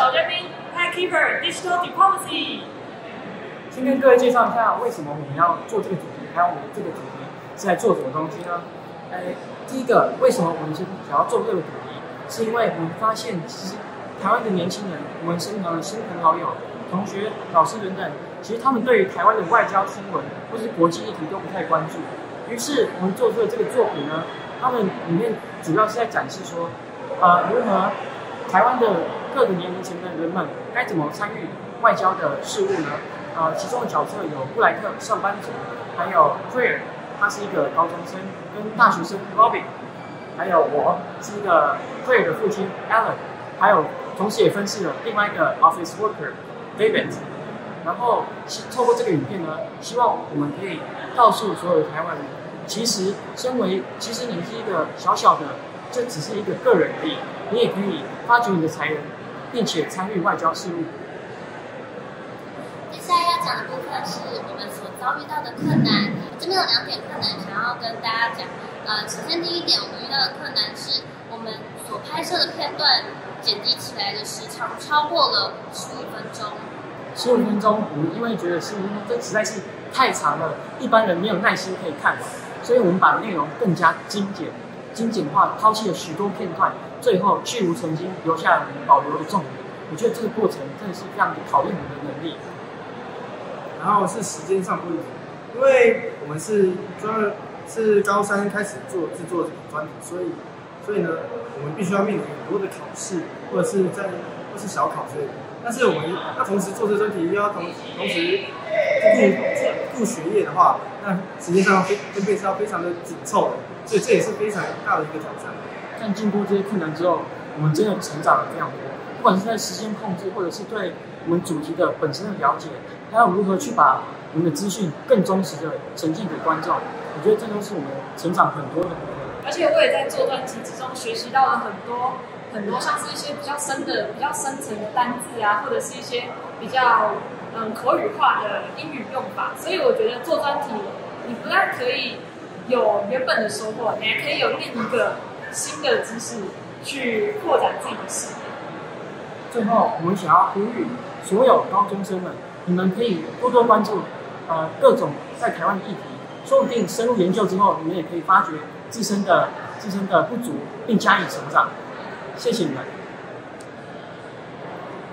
小尖兵 Timekeeper Digital Diplomacy。 先跟各位介绍一下为什么我们要做这个主题，还有我们这个主题是在做什么东西呢？第一个，为什么我们想要做这个主题，是因为我们发现其实台湾的年轻人，我们身旁的亲朋好友、同学、老师等等，其实他们对于台湾的外交新闻或是国际议题都不太关注。于是我们做出的这个作品呢，他们里面主要是在展示说，如何台湾的各个年龄层的人们该怎么参与外交的事务呢？其中的角色有布莱特上班族，还有 Claire， 他是一个高中生跟大学生 Robin， 还有我是一个 Claire 的父亲 Alan， 还有同时也分饰了另外一个 Office Worker David。然后透过这个影片呢，希望我们可以告诉所有的台湾人，其实你是一个小小的，这只是一个个人而已，你也可以发掘你的才能，并且参与外交事务。 接下来要讲的部分是我们所遭遇到的困难。这边有2点困难想要跟大家讲。首先第一点，我们遇到的困难是我们所拍摄的片段剪辑起来的时长超过了15分钟。 15分钟，我们因为觉得15分钟这实在是太长了，一般人没有耐心可以看完，所以我们把内容更加精简化，抛弃了许多片段，最后去无存精，留下我们保留的重点。我觉得这个过程真的是非常考验我们的能力。 然后是时间上不一样，因为我们是高3开始制作这个专题，所以呢，我们必须要面临很多的考试，或是小考之类的。但是我们要同时做这个专题，又要同时顾学业的话，那时间上分配是要非常的紧凑的，所以这也是非常大的一个挑战。 但经过这些困难之后，我们真的成长了非常多，不管是在时间控制，或者是对我们主题的本身的了解，还有如何去把我们的资讯更忠实的呈现给观众，我觉得这都是我们成长很多的部分。 而且我也在做专题之中学习到了很多像是一些比较深层的单字啊，或者是一些比较口语化的英语用法。所以我觉得做专题，你不但可以有原本的收获，你还可以有另一个新的知识去扩展自己的视野。 最后，我们想要呼吁所有高中生们，你们可以多多关注各种在台湾的议题，说不定深入研究之后，你们也可以发掘自身的不足，并加以成长。谢谢你们。